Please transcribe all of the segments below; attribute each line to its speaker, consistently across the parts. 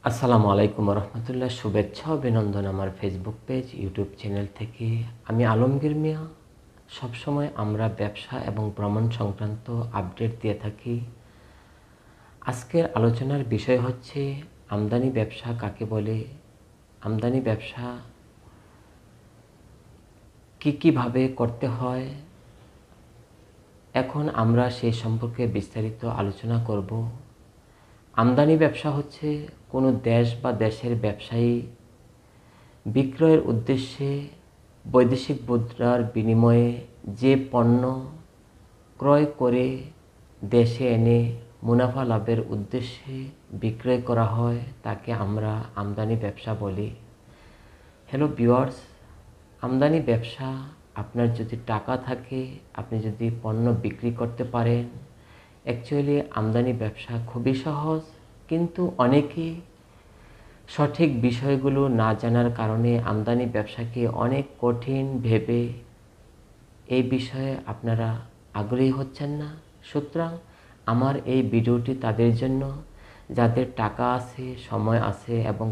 Speaker 1: আসসালামু আলাইকুম রহমতুল্লাহ। শুভেচ্ছা অভিনন্দন আমার ফেসবুক পেজ ইউটিউব চ্যানেল থেকে। আমি আলমগীর মিয়া। সবসময় আমরা ব্যবসা এবং ভ্রমণ সংক্রান্ত আপডেট দিয়ে থাকি। আজকের আলোচনার বিষয় হচ্ছে আমদানি ব্যবসা কাকে বলে, আমদানি ব্যবসা কীভাবে করতে হয়। এখন আমরা সেই সম্পর্কে বিস্তারিত আলোচনা করব। আমদানি ব্যবসা হচ্ছে কোনো দেশ বা দেশের ব্যবসায়ী বিক্রয়ের উদ্দেশ্যে বৈদেশিক মুদ্রার বিনিময়ে যে পণ্য ক্রয় করে দেশে এনে মুনাফা লাভের উদ্দেশ্যে বিক্রয় করা হয় তাকে আমরা আমদানি ব্যবসা বলি। হ্যালো ভিউয়ার্স, আমদানি ব্যবসা, আপনার যদি টাকা থাকে, আপনি যদি পণ্য বিক্রি করতে পারেন, অ্যাকচুয়ালি আমদানি ব্যবসা খুবই সহজ। কিন্তু অনেকেই সঠিক বিষয়গুলো না জানার কারণে আমদানি ব্যবসাকে অনেক কঠিন ভেবে এই বিষয়ে আপনারা আগ্রহী হচ্ছেন না। সুতরাং আমার এই ভিডিওটি তাদের জন্য যাদের টাকা আছে, সময় আছে এবং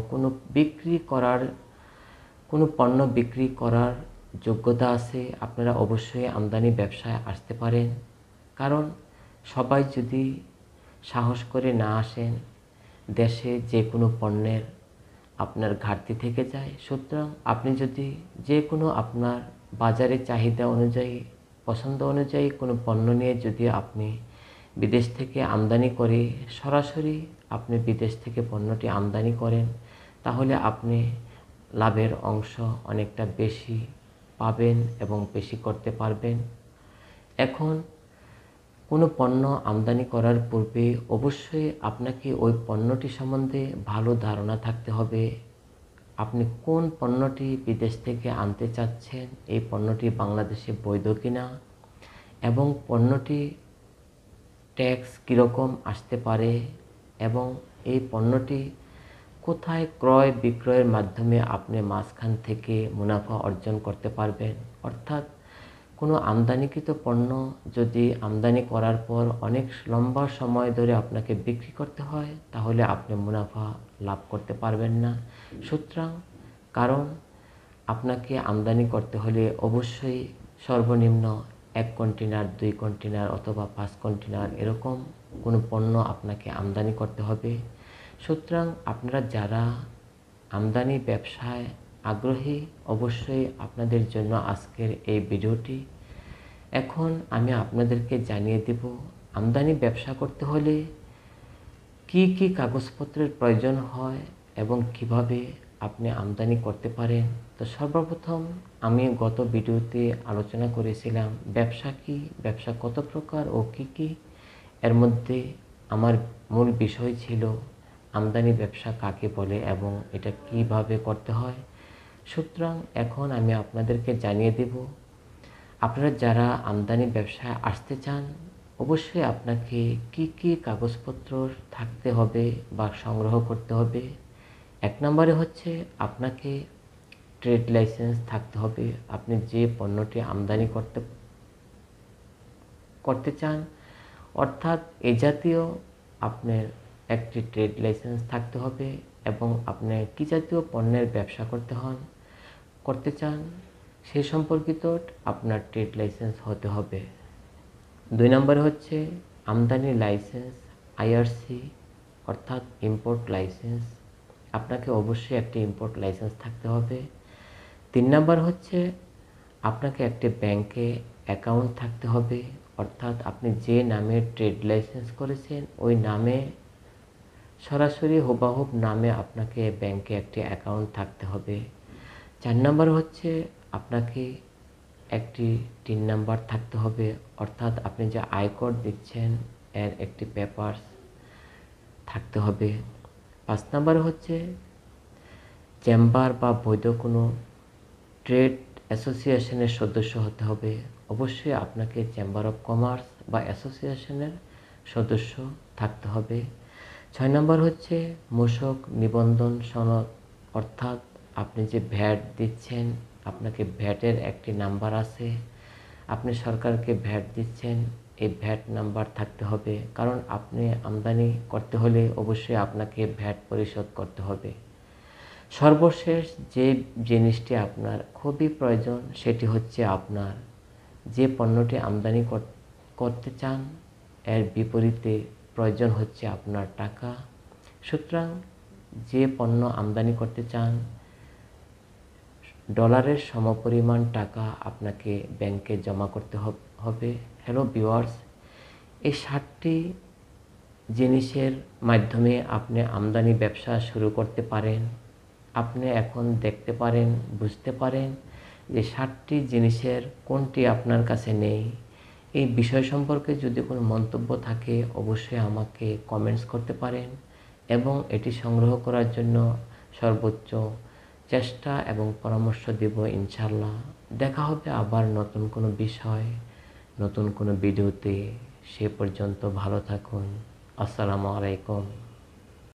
Speaker 1: কোনো পণ্য বিক্রি করার যোগ্যতা আছে। আপনারা অবশ্যই আমদানি ব্যবসায় আসতে পারেন। কারণ সবাই যদি সাহস করে না আসেন, দেশে যে কোনো পণ্যের আপনার ঘাটতি থেকে যায়। সুতরাং আপনি যদি যে কোনো আপনার বাজারে চাহিদা অনুযায়ী, পছন্দ অনুযায়ী কোনো পণ্য নিয়ে যদি আপনি বিদেশ থেকে আমদানি করে সরাসরি আপনি বিদেশ থেকে পণ্যটি আমদানি করেন, তাহলে আপনি লাভের অংশ অনেকটা বেশি পাবেন এবং বেশি করতে পারবেন। এখন কোনো পণ্য আমদানি করার পূর্বে অবশ্যই আপনাকে ওই পণ্যটি সম্বন্ধে ভালো ধারণা থাকতে হবে। আপনি কোন পণ্যটি বিদেশ থেকে আনতে চাচ্ছেন, এই পণ্যটি বাংলাদেশে বৈধ কিনা এবং পণ্যটি ট্যাক্স কীরকম আসতে পারে এবং এই পণ্যটি কোথায় ক্রয় বিক্রয়ের মাধ্যমে আপনি মাঝখান থেকে মুনাফা অর্জন করতে পারবেন। অর্থাৎ কোনো আমদানিকৃত পণ্য যদি আমদানি করার পর অনেক লম্বা সময় ধরে আপনাকে বিক্রি করতে হয়, তাহলে আপনি মুনাফা লাভ করতে পারবেন না। সুতরাং কারণ আপনাকে আমদানি করতে হলে অবশ্যই সর্বনিম্ন 1 কন্টেনার, 2 কন্টেনার অথবা 5 কন্টেনার এরকম কোনো পণ্য আপনাকে আমদানি করতে হবে। সুতরাং আপনারা যারা আমদানি ব্যবসায় আগ্রহী, অবশ্যই আপনাদের জন্য আজকের এই ভিডিওটি। এখন আমি আপনাদেরকে জানিয়ে দেব আমদানি ব্যবসা করতে হলে কি কাগজপত্রের প্রয়োজন হয় এবং কিভাবে আপনি আমদানি করতে পারেন। তো সর্বপ্রথম আমি গত ভিডিওতে আলোচনা করেছিলাম ব্যবসা কি, ব্যবসা কত প্রকার ও কি। এর মধ্যে আমার মূল বিষয় ছিল আমদানি ব্যবসা কাকে বলে এবং এটা কিভাবে করতে হয়। সুতরাং এখন আমি আপনাদেরকে জানিয়ে দেব, আপনারা যারা আমদানি ব্যবসায় আসতে চান, অবশ্যই আপনাকে কি কাগজপত্র থাকতে হবে বা সংগ্রহ করতে হবে। 1 নম্বরে হচ্ছে আপনাকে ট্রেড লাইসেন্স থাকতে হবে। আপনি যে পণ্যটি আমদানি করতে চান, অর্থাৎ এ জাতীয় আপনার একটি ট্রেড লাইসেন্স থাকতে হবে এবং আপনি কী জাতীয় পণ্যের ব্যবসা করতে চান সে সম্পর্কিত আপনার ট্রেড লাইসেন্স হতে হবে। 2 নম্বরে হচ্ছে আমদানি লাইসেন্স, আইআরসি অর্থাৎ ইম্পোর্ট লাইসেন্স। আপনাকে অবশ্যই একটি ইম্পোর্ট লাইসেন্স থাকতে হবে। 3 নম্বর হচ্ছে আপনাকে একটি ব্যাংকে অ্যাকাউন্ট থাকতে হবে, অর্থাৎ আপনি যে নামে ট্রেড লাইসেন্স করেছেন ওই নামে সরাসরি হুবহু নামে আপনাকে ব্যাংকে একটি অ্যাকাউন্ট থাকতে হবে। 4 নম্বর হচ্ছে আপনাকে একটি টিন নাম্বার থাকতে হবে, অর্থাৎ আপনি যে আয়কর দিচ্ছেন এর একটি পেপারস থাকতে হবে। 5 নম্বর হচ্ছে চেম্বার বা বৈধ কোনো ট্রেড অ্যাসোসিয়েশনের সদস্য হতে হবে। অবশ্যই আপনাকে চেম্বার অফ কমার্স বা অ্যাসোসিয়েশনের সদস্য থাকতে হবে। 6 নম্বর হচ্ছে মূসক নিবন্ধন সনদ, অর্থাৎ আপনি যে ভ্যাট দিচ্ছেন, আপনাকে ভ্যাটের একটি নাম্বার আছে, আপনি সরকারকে ভ্যাট দিচ্ছেন, এই ভ্যাট নাম্বার থাকতে হবে, কারণ আপনি আমদানি করতে হলে অবশ্যই আপনাকে ভ্যাট পরিশোধ করতে হবে। সর্বশেষ যে জিনিসটি আপনার খুবই প্রয়োজন সেটি হচ্ছে আপনার যে পণ্যটি আমদানি করতে চান এর বিপরীতে প্রয়োজন হচ্ছে আপনার টাকা। সুতরাং যে পণ্য আমদানি করতে চান ডলারের সমপরিমাণ টাকা আপনাকে ব্যাংকে জমা করতে হবে। হ্যালো ভিউয়ার্স, এই 7টি জিনিসের মাধ্যমে আপনি আমদানি ব্যবসা শুরু করতে পারেন। আপনি এখন দেখতে পারেন, বুঝতে পারেন যে 7টি জিনিসের কোনটি আপনার কাছে নেই। এই বিষয় সম্পর্কে যদি কোনো মন্তব্য থাকে অবশ্যই আমাকে কমেন্টস করতে পারেন এবং এটি সংগ্রহ করার জন্য সর্বোচ্চ চেষ্টা এবং পরামর্শ দেব ইনশাআল্লাহ। দেখা হবে আবার নতুন কোনো বিষয়, নতুন কোনো ভিডিওতে। সে পর্যন্ত ভালো থাকুন। আসসালামু আলাইকুম।